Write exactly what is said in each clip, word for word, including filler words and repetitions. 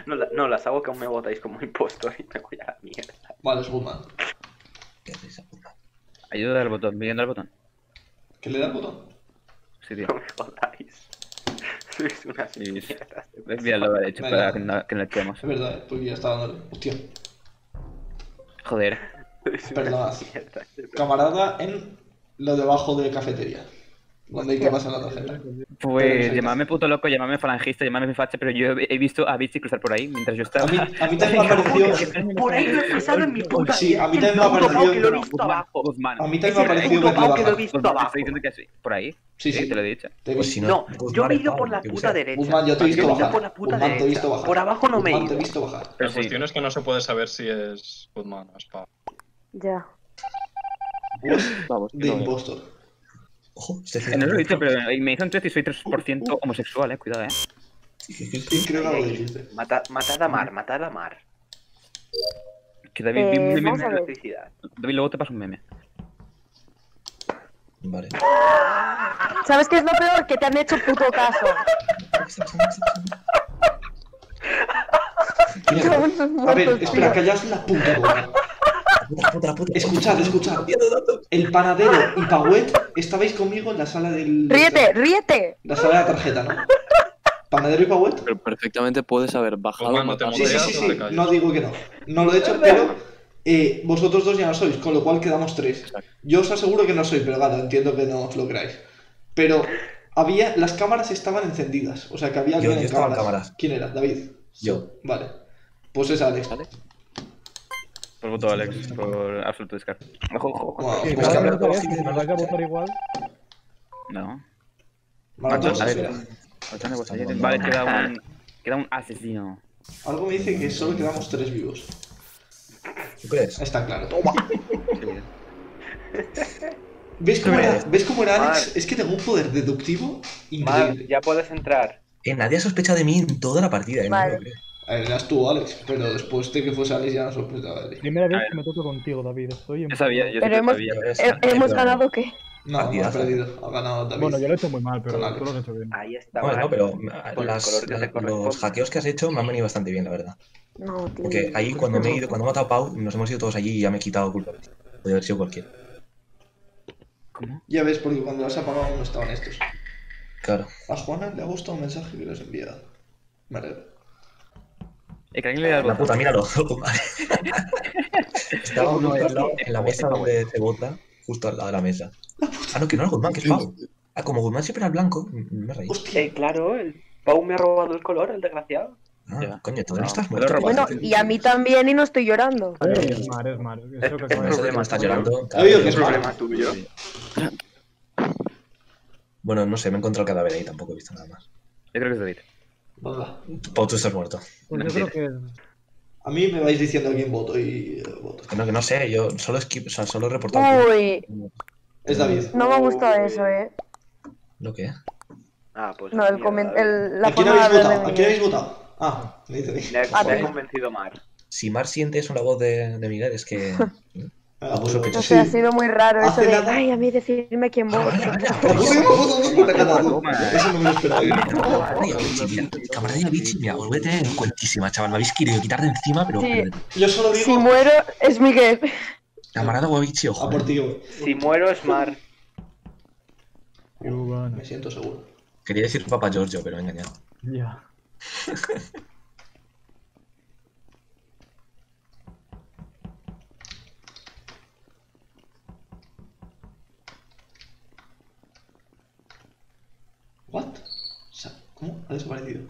No, la- no, las hago que aún me votáis como impostor y me voy a la mierda. Vale, es Goodman. Qué risa, puta. Ayuda al botón, viendo al botón. ¿Qué le da el botón? Sí, tío. No me jodáis. Sois unas Sí, sí. mierdas. de Ves, mira, lo he hecho Venga. para que no, que no le echemos. Es verdad, eh, porque ya está dándole. Hostia. Joder. Sois Perdonad. unas mierdas. de- Camarada en lo de abajo de cafetería. Donde hay que pasar la tarjeta. Pues llamadme puto loco, llamadme falangista, llamadme facha, pero yo he he visto a Bici cruzar por ahí mientras yo estaba. A mí, a mí también me ha parecido. Por ahí lo he pasado en mi puta Sí, a mí vida. también me ha El puto parecido- pavo que lo he visto abajo. Guzmán. A mí Es también me ha el parecido puto verle pavo que lo he bajar. visto Guzmán, abajo. estoy diciendo que sí. Por ahí. Sí, sí. te lo he dicho. Te he Pues visto. si no, No, Guzmán yo me he es ido pavo, por la yo qué puta sé. derecha. Guzmán, yo te he visto Yo me he ido bajar. por la puta Guzmán, te he visto derecha. bajar. Por abajo no me he Guzmán, te he ido. visto bajar. La Pero sí. cuestión es que no se puede saber si es Goodman o es Pau. Ya. Vamos, De no, eh. impostor. Ojo, este Que no lo he dicho, pero me hizo un test y soy tres por ciento homosexual, eh. Cuidado, eh. Sí, creo que lo dijiste. Mata- Matad a Mar, matad a Mar. Que David, vi Eh, un meme vamos a de ver. Electricidad. David, luego te paso un meme. Vale. ¿Sabes qué es lo peor? Que te han hecho puto caso. Mira, Son unos a ver, muertos, espera, tío. callaos la puta boca. La puta, la puta. Escuchad, escuchad. El panadero y Pauet estabais conmigo en la sala del. Ríete, ríete. La sala de la tarjeta, ¿no? Panadero y Pauet. Pero perfectamente puedes haber bajado, Guzmán, no te matado. Sí, sí, sí, ¿Moderas o te sí. callas? No digo que no. No lo he hecho, pero eh, vosotros dos ya no sois, con lo cual quedamos tres. Exacto. Yo os aseguro que no soy, pero claro, entiendo que no os lo creáis. Pero había, las cámaras estaban encendidas, o sea que había Yo- alguien yo en estaba en cámaras. cámaras. ¿Quién era? David. Yo. Vale. Pues es Alex. ¿Vale? Por voto Alex, por absoluto descarte. Ojo, ojo, ojo. Wow, Sí, pues cada que- vez que si nos vais a votar igual. No. Maratón, A ver. espera. Ocho de vuestra gente. Vale, queda un. Queda un asesino. Algo me dice que solo quedamos tres vivos. ¿Tú crees? Está claro. Sí. ¿Ves cómo era, ¿ves cómo era Alex? Mar. Es que tengo un poder deductivo Mar, increíble. ya puedes entrar. Eh, nadie ha sospechado de mí en toda la partida, eh. no Vale. me lo creo. A ver, eras tú, Alex, pero después de que fuese Alex ya no sospechaba de ti. Primera A vez ver. que me toco contigo, David. Estoy en... Yo sabía, yo Pero sí hemos- sabía. ¿He- ¿Hemos ganado qué? No, no ha Partidazo. perdido. Ha ganado David. Bueno, yo lo he hecho muy mal, pero Con Alex. tú lo has hecho bien. Ahí está. Bueno, Mar. no, pero Con el las- color que te la- corresponde. los hackeos que has hecho me han venido bastante bien, la verdad. No, tío. Porque ahí cuando me he ido, cuando he matado a Pau, nos hemos ido todos allí y ya me he quitado culpa. Podría haber sido cualquiera. ¿Cómo? Ya ves, porque cuando las has apagado no estaban estos. Claro. A Juana le ha gustado un mensaje que le has enviado. Me alegro. Eh, que alguien le da el La botón. puta, míralo. Vale. Estaba uno al lado, en la mesa donde se vota, justo al lado de la mesa. Ah, no, que no era Guzmán, que es Pau. Ah, como Guzmán siempre era blanco, me reí. Hostia, Eh, claro, el Pau me ha robado el color, el desgraciado. Ah, Ya. coño, todavía No, estás me lo he muerto. robado. Bueno, y a mí también y no estoy llorando. Es mar, es mar. Es lo que acaba de Eso de decir. que no estás llorando. ¿Ha oído que Es es problema malo? tuyo. Bueno, no sé, me he encontrado el cadáver ahí, tampoco he visto nada más. Yo creo que es David. Venga. Pau, tú estás muerto. Pues yo creo que... A mí me vais diciendo a quién voto y eh, voto. Que no, que no sé, yo solo skip, o sea, solo he reportado. Uy, Es David. no me ha gustado eso, eh. ¿Lo que? Ah, pues. No, el mierda, comen- David. el, la ¿A quién forma de habéis hablar de votado? ¿A quién habéis Miguel. votado? Ah, me dice David. Me ha, Ah, me ha vale. convencido Mar. Si Mar siente eso en la voz de, de Miguel, es que. Venga, Abuso pues, que- No sí. sé, ha sido muy raro eso Hace de, nada- ay, a mí decirme quién voto. La pusimos votando por cada uno. Eso no me lo esperaba. Ay, Avicii, tío. Camarada de Avicii, mira, os voy a tener en cuentísima, chaval. Me habéis querido quitar de encima, pero. Sí. Yo solo Si digo muero, es Miguel. Camarada o Avicii, ojo. a por eh. ti, güey. Si muero es Mar. Yo gano. Me siento seguro. Quería decir Papa Giorgio, pero me he engañado. Ya. ¿What? Sa- ¿Cómo? Ha desaparecido.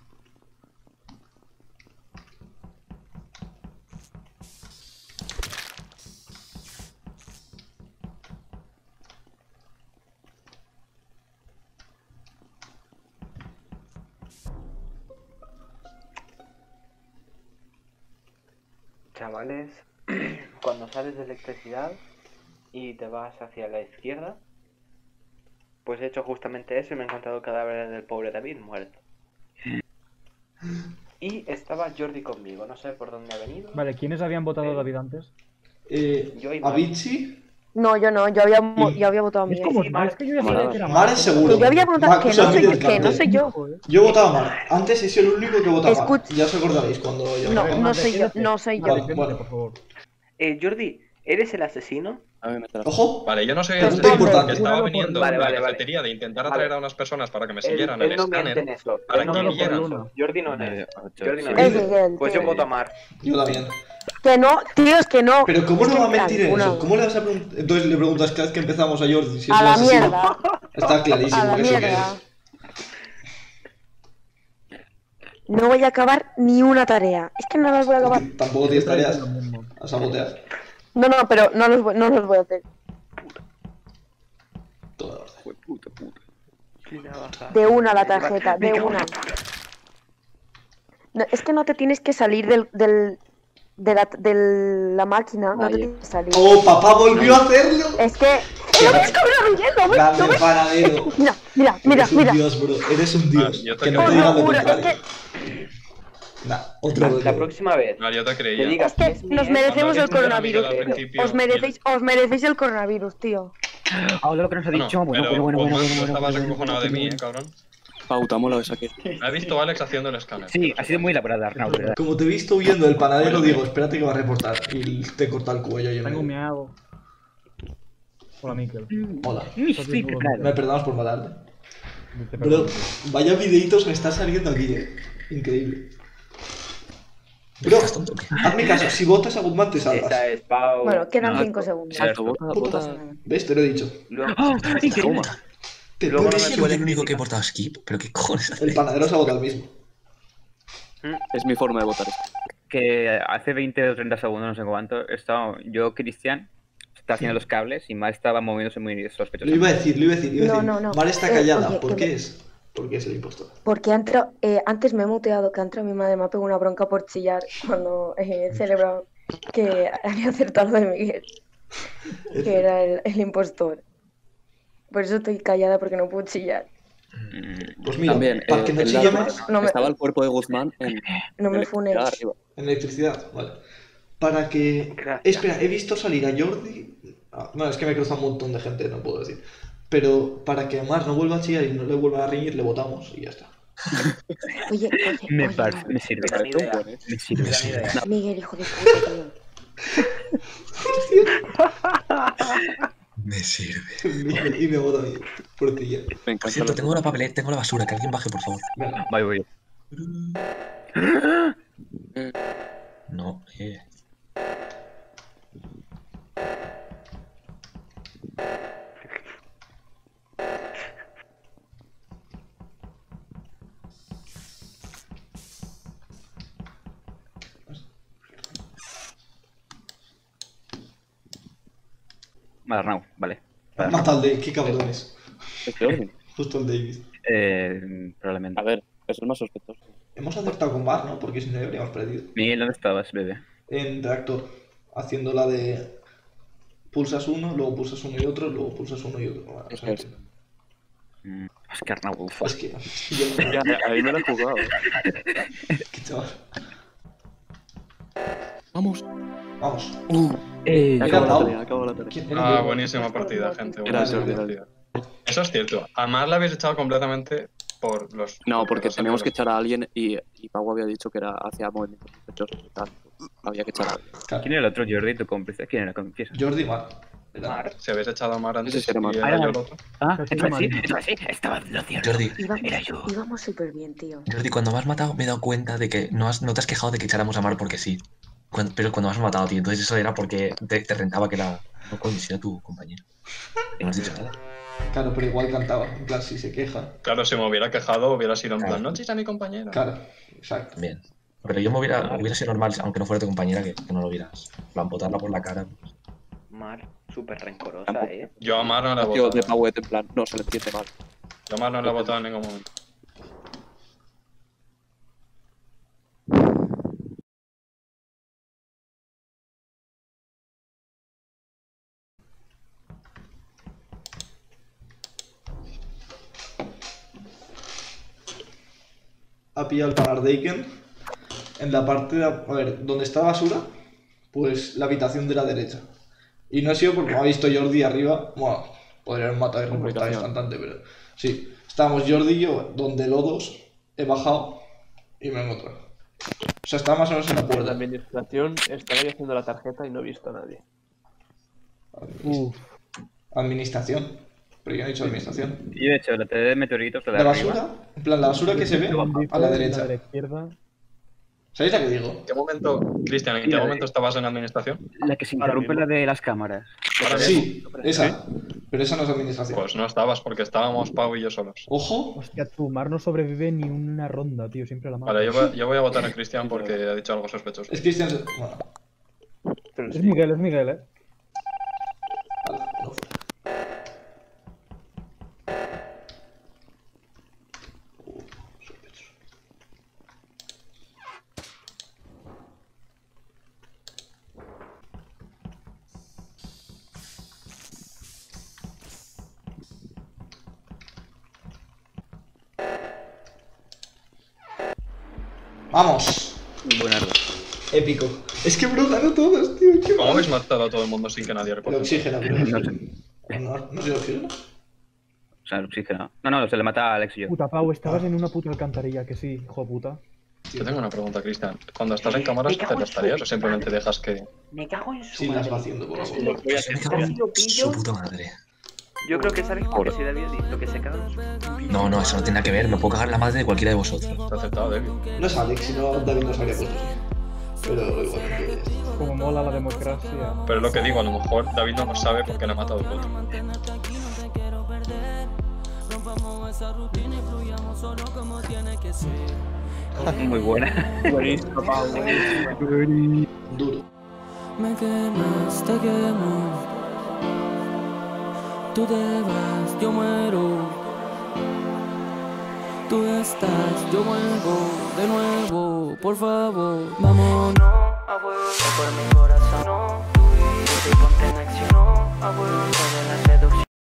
Chavales, cuando sales de electricidad y te vas hacia la izquierda, pues he hecho justamente eso y me he encontrado el cadáver del pobre David muerto. Y estaba Jordi conmigo, no sé por dónde ha venido. Vale, ¿quiénes habían votado a David antes? Eh, Yo y Mar. Avicii, No, yo no, yo había, mo- Y- yo había votado a Es Miguel. como sí, Mar, es que yo ya Mar- sabía que era Mar es seguro. Que yo había votado, Mar, que o sea, no soy mira yo, el que no cartel. soy yo. Joder. Yo he votado a Mar. Antes he sido el único que votaba a Mar. Escucha- Ya os acordaréis cuando yo. No, Mar, no soy yo, defiéndete. no soy yo. Vale, Defiéndete, bueno. por favor. Eh, Jordi, ¿eres el asesino? A mí me trae. Ojo. Vale, yo no soy Pregunta el importante. que estaba Júralo por viniendo Vale, a la vale, vale. cafetería de intentar Vale. atraer a unas personas para que me Él, siguieran él el no miente en escáner. eso. Para Él no que Júralo miente por en Luna. eso. Jordi no Nueve, es. ocho, Jordi no siete. Es es. Miguel. Pues yo tío. voto a Mar. Yo también. Que no, tío, es que no. Pero ¿cómo Es no que va a mentir en una- eso? ¿Cómo le vas a preguntar? Entonces le preguntas cada vez que empezamos a Jordi si es A el la asesino. mierda. Está clarísimo A la que sí que mierda. es. No voy a acabar ni una tarea. Es que no las voy a acabar. Porque tampoco tienes tareas Lo mismo. a sabotear. No, no, pero no los voy, no los voy a hacer. Toda la orden. Jue puta, puta. De una la tarjeta, de una. No, es que no te tienes que salir del, del, de, la, de la máquina. No te Vaya. tienes que salir. ¡Oh, papá volvió a hacerlo! Es que. ¡No ves cómo lo Miguel! ¿No ves? ¿No Grande ves? panadero. Mira, mira, mira, Eres un mira. dios, bro. Eres un dios. Ah, yo te que no creo. te digan Os lo lo juro, es contrario. que, Nah, otro La, rollo. la próxima vez Vale, yo te que creía. digas es que es nos Miguel, merecemos el Cuando dijiste coronavirus. a Miguel al principio, Os merecéis, os merecéis el coronavirus, tío. Ahora lo que nos ha Bueno, dicho. Bueno, pero bueno, bueno, bueno, Guzmán, bueno, tú bueno, estabas bueno, acojonado de bueno, mí, eh, bueno. cabrón. Pautamos la vez aquí. Me he visto a Alex haciendo el escáner. Sí, ha sido muy elaborada, Arnau, de verdad. Como te he visto huyendo del panadero, digo, espérate que va a reportar. Y te corta el cuello y yo Tengo me... miado. Hola, Mikel. Hola. Ni estoy preparado. Me perdonamos por matarte. Te Bro, perdono. vaya videitos me están saliendo aquí, eh. Increíble. Bro, ¿Estás tonto o qué? hazme caso, si votas a Guzmán te salvas. Esa es Pau. Bueno, quedan No, cinco no, segundos. Exacto, vota, Puto vota. pasa nada. ¿Ves? Te lo he dicho. Luego- ¡Ah! ¡Increíble! Te Luego no pones me ¿Soy puedes el único que he criticar. portado skip? ¿Pero qué cojones hace? el panadero se ha votado el mismo. Es mi forma de votar. Que hace veinte o treinta segundos, no sé cuánto, estaba yo, Cristian, estaba haciendo los cables y Mar estaba moviéndose muy sospechoso. Lo iba a decir, lo iba a decir, iba a No, decir. no, no. Mar está Eh, callada. oye, ¿Por que qué me- es? Porque es el impostor. Porque ha entrado- eh, antes me he muteado, que ha entrado mi madre, me ha pegado una bronca por chillar cuando eh, he celebrado que había acertado lo de Miguel, que era el, el impostor. Por eso estoy callada, porque no puedo chillar. Mm, Pues mira, También, para eh, que no en chille la- más, No me- estaba el cuerpo de Guzmán en No me electricidad funéis. arriba. en electricidad, vale. Para que... Gracias. Espera, he visto salir a Jordi... Ah, no, es que me cruza un montón de gente, no puedo decir. Pero para que Mar no vuelva a chillar y no le vuelva a reñir, le votamos y ya está. Oye, oye, Me oye, parece, Mar, me sirve. Me parece un idea. buen, ¿eh? Me sirve. Gran idea. Miguel, hijo de puta, tío. Me sirve. Y me vota a mí, por chillar. Me Por encanta. cierto, la- tengo la papeleta, tengo la basura, que alguien baje, por favor. Venga. Voy, voy. No, eh. Vale, Arnau, vale. Mata al David, qué cabrones. Es de orden. Justo el David. Eh, probablemente. A ver, es el más sospechoso. Hemos acertado con Mar, ¿no? Porque si no habríamos perdido. Miguel, ¿dónde estabas, bebé? En reactor, haciendo la de pulsas uno, luego pulsas uno y otro, luego pulsas uno y otro. Bueno, o sea, Es que- Mm, Es que Arnau, ufa. es que yo Ya, ahí me lo he jugado. qué chaval. Vamos. Vamos. Uh, Eh, Era acabo la Pau. tarea, acabo la tarea. ¿Quién era? Ah, Yo. buenísima partida, gente. Era buenísima Jordi, era partida. Eso es cierto. A Mar la habéis echado completamente por los... No, porque los teníamos que anteriores. echar a alguien y, y Pau había dicho que era hacia movimientos sospechosos y tal. Había que echar a alguien. Claro. ¿Quién era el otro Jordi, tu cómplice? ¿Quién era? Confiesa. Jordi Mar. Era- Mar. Si habéis echado a Mar antes Ese sí era Mar. y Ah, era era yo el Mar. otro. Ah, Casi entonces sí, Marina. entonces sí, estaba en lo cierto. Jordi, Íbamos, Era yo. íbamos súper bien, tío. Jordi, cuando me has matado me he dado cuenta de que no, has, no te has quejado de que echáramos a Mar porque sí. Cuando- pero cuando me has matado, tío, entonces eso era porque te, te rentaba que la no conociera tu compañero. Y no has dicho nada. Claro, pero igual cantaba. En plan, si se queja. Claro, si me hubiera quejado hubiera sido en plan, Claro. no chis a mi compañero. Claro, exacto. Bien. Pero yo me hubiera, hubiera sido normal, aunque no fuera tu compañera, que, que no lo hubieras. En plan, botarla por la cara. Pues. Mar, súper rencorosa, Tampoco. eh. Yo a Mar no la he Tío, votado. de Pauet, en plan, no, se le entiende mal. Yo a Mar no la he votado en ningún momento. Ha pillado el Panardeiken en la parte de, a ver, donde está basura, pues la habitación de la derecha. Y no ha sido porque me ha visto Jordi arriba. Bueno, podría haber matado y reportado Comunicación. instantáneo, pero sí. Estábamos Jordi y yo donde lodos, he bajado y me he encontrado. O sea, estaba más o menos en la En la puerta. administración estaba yo haciendo la tarjeta y no he visto a nadie. Uf. Administración. Pero yo no he dicho administración. Y de hecho, la T de meteoritos, la de ¿La arriba. basura? En plan, la basura que se ve a la derecha. A la izquierda. ¿Sabéis la que digo? ¿En qué momento, Cristian, en Mira, qué momento estabas en administración? La que se Ahora interrumpe, mismo. la de las cámaras. Ahora Sí, mismo. esa. Pero esa no es administración. Pues no estabas porque estábamos Pau y yo solos. Ojo. Hostia, tu Mar no sobrevive ni una ronda, tío. Siempre la mata. Vale, yo voy, yo voy a votar a Cristian porque ha dicho algo sospechoso. Es Cristian. se- Bueno, Pero Es sí. Miguel, es Miguel, eh. ala, no fuera. Uh, sospechoso. Vamos. Muy buen árbol. Épico. Es que bro, ganó todas, tío. Qué ¿Cómo mal. habéis matado a todo el mundo sin que nadie El reporte? oxígeno, creo. No sé. No, no sé el oxígeno. O sea, el oxígeno. No, no, se le mata a Alex y yo. Puta Pau, estabas en una puta alcantarilla, que sí, hijo de puta. Yo tengo una pregunta, Cristian. Cuando estás en cámaras, Me ¿te cago en las su- tareas o simplemente dejas que...? Me cago en su Sí, las madre. va haciendo poco a Casi poco. lo- Me cago casi lo en pillo. su puta madre. Yo creo que sabes porque si David ha dicho que se caga en su No, no, eso no tiene nada que ver. Me puedo cagar en la madre de cualquiera de vosotros. Te ha aceptado, David. No es Alex, sino David nos habría puesto, sí. Pero igualmente. Como mola la democracia. Pero es lo que digo, a lo mejor David no lo sabe porque le ha matado el voto. Muy buena. Buenísimo, Pau, buenísimo. Duro. Me quemas, te quemo. Tú te vas, yo muero. Tú estás, yo vuelvo de nuevo. Por favor, vámonos a fuego por mi corazón. Tú y yo, ponte en acción. A fuego de la seducción.